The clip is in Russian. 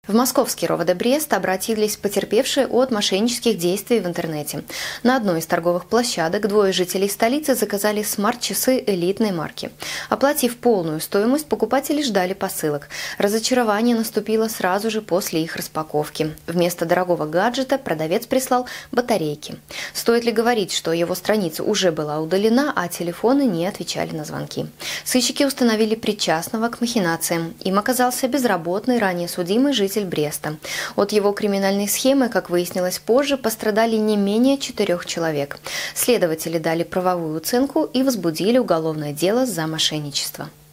В московский РОВД Бреста обратились потерпевшие от мошеннических действий в интернете. На одной из торговых площадок двое жителей столицы заказали смарт-часы элитной марки. Оплатив полную стоимость, покупатели ждали посылок. Разочарование наступило сразу же после их распаковки. Вместо дорогого гаджета продавец прислал батарейки. Стоит ли говорить, что его страница уже была удалена, а телефоны не отвечали на звонки? Сыщики установили причастного к махинациям. Им оказался безработный, ранее судимый житель Бреста. От его криминальной схемы, как выяснилось позже, пострадали не менее 4 человек. Следователи дали правовую оценку и возбудили уголовное дело за мошенничество.